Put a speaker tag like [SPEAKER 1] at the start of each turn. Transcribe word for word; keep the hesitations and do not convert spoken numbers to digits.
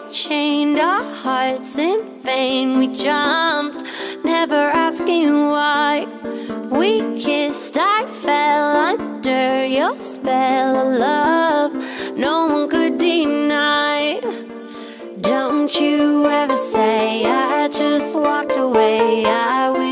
[SPEAKER 1] chained our hearts in vain. We jumped, never asking why. We kissed, I fell under your spell of love no one could deny. Don't you ever say I just walked away. I will